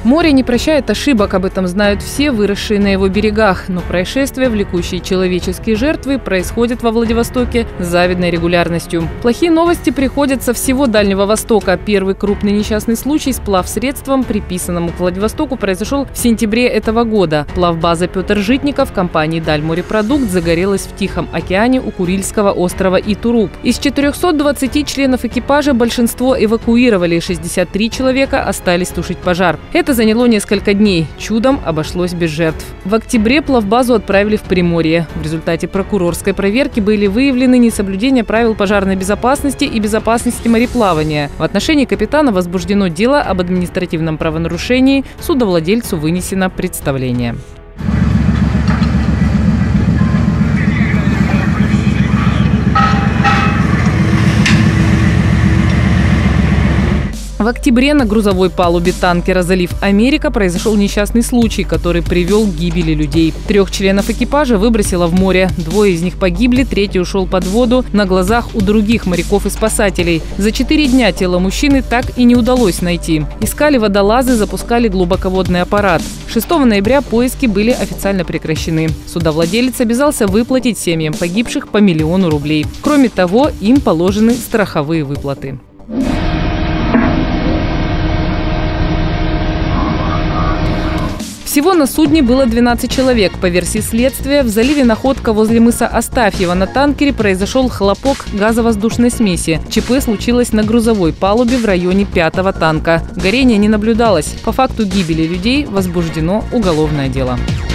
Море не прощает ошибок, об этом знают все, выросшие на его берегах. Но происшествия, влекущие человеческие жертвы, происходят во Владивостоке с завидной регулярностью. Плохие новости приходят со всего Дальнего Востока. Первый крупный несчастный случай с плавсредством, приписанному к Владивостоку, произошел в сентябре этого года. Плавбаза «Петр Житников» компании «Дальморепродукт» загорелась в Тихом океане у Курильского острова Итуруп. Из 420 членов экипажа большинство эвакуировали, 63 человека остались тушить пожар. Это заняло несколько дней. Чудом обошлось без жертв. В октябре плавбазу отправили в Приморье. В результате прокурорской проверки были выявлены несоблюдения правил пожарной безопасности и безопасности мореплавания. В отношении капитана возбуждено дело об административном правонарушении. Судовладельцу вынесено представление. В октябре на грузовой палубе танкера «Залив Америка» произошел несчастный случай, который привел к гибели людей. 3 членов экипажа выбросило в море. 2 из них погибли, 3 ушел под воду на глазах у других моряков и спасателей. За 4 дня тело мужчины так и не удалось найти. Искали водолазы, запускали глубоководный аппарат. 6 ноября поиски были официально прекращены. Судовладелец обязался выплатить семьям погибших по 1 миллиону рублей. Кроме того, им положены страховые выплаты. Всего на судне было 12 человек. По версии следствия, в заливе Находка возле мыса Астафьева на танкере произошел хлопок газовоздушной смеси. ЧП случилось на грузовой палубе в районе 5-го танка. Горения не наблюдалось. По факту гибели людей возбуждено уголовное дело.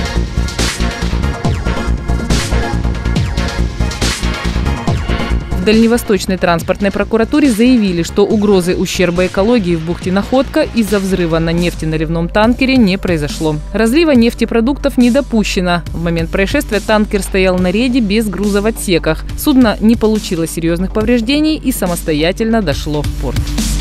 В Дальневосточной транспортной прокуратуре заявили, что угрозы ущерба экологии в бухте Находка из-за взрыва на нефтеналивном танкере не произошло. Разлива нефтепродуктов не допущено. В момент происшествия танкер стоял на рейде без груза в отсеках. Судно не получило серьезных повреждений и самостоятельно дошло в порт.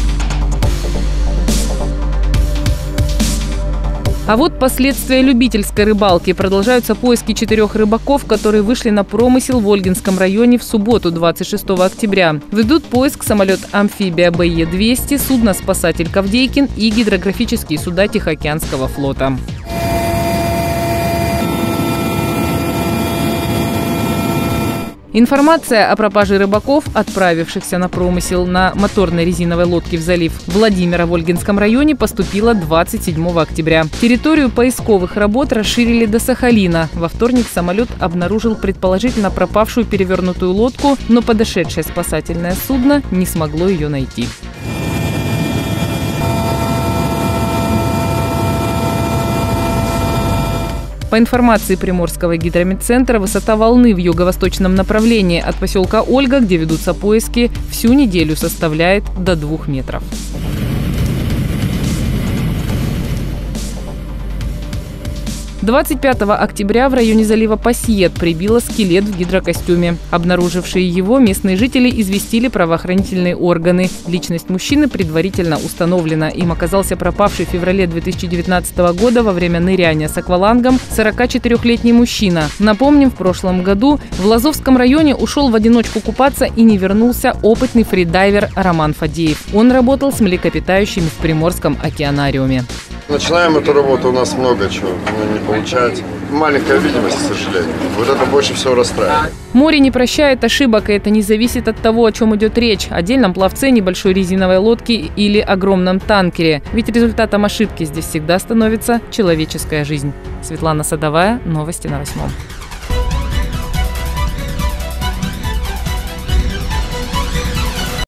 А вот последствия любительской рыбалки. Продолжаются поиски 4 рыбаков, которые вышли на промысел в Ольгинском районе в субботу, 26 октября. Ведут поиск самолет-амфибия БЕ-200, судно-спасатель «Кавдейкин» и гидрографические суда Тихоокеанского флота. Информация о пропаже рыбаков, отправившихся на промысел на моторной резиновой лодке в залив Владимира в Ольгинском районе, поступила 27 октября. Территорию поисковых работ расширили до Сахалина. Во вторник самолет обнаружил предположительно пропавшую перевернутую лодку, но подошедшее спасательное судно не смогло ее найти. По информации Приморского гидрометцентра, высота волны в юго-восточном направлении от поселка Ольга, где ведутся поиски, всю неделю составляет до 2 метров. 25 октября в районе залива Пассиет прибило скелет в гидрокостюме. Обнаружившие его местные жители известили правоохранительные органы. Личность мужчины предварительно установлена. Им оказался пропавший в феврале 2019 года во время ныряния с аквалангом 44-летний мужчина. Напомним, в прошлом году в Лазовском районе ушел в одиночку купаться и не вернулся опытный фридайвер Роман Фадеев. Он работал с млекопитающими в Приморском океанариуме. Начинаем эту работу, у нас много чего, но не получается. Маленькая видимость, к сожалению. Вот это больше всего расстраивает. Море не прощает ошибок, и это не зависит от того, о чем идет речь. О отдельном пловце, небольшой резиновой лодке или огромном танкере. Ведь результатом ошибки здесь всегда становится человеческая жизнь. Светлана Садовая, новости на 8.